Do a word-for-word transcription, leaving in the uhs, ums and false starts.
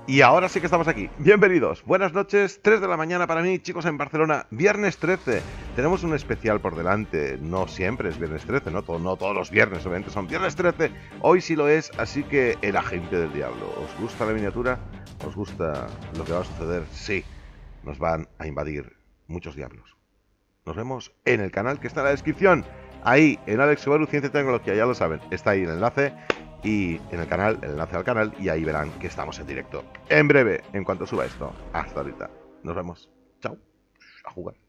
Y ahora sí que estamos aquí. Bienvenidos. Buenas noches. tres de la mañana para mí, chicos, en Barcelona. Viernes trece. Tenemos un especial por delante. No siempre es viernes trece, ¿no? Todo, no todos los viernes, obviamente, son viernes trece. Hoy sí lo es, así que el agente del diablo. ¿Os gusta la miniatura? ¿Os gusta lo que va a suceder? Sí. Nos van a invadir muchos diablos. Nos vemos en el canal que está en la descripción. Ahí, en Alex Subaru Ciencia y Tecnología, ya lo saben. Está ahí el enlace. Y en el canal, el enlace al canal, y ahí verán que estamos en directo. En breve, en cuanto suba esto. Hasta ahorita. Nos vemos. Chao. A jugar.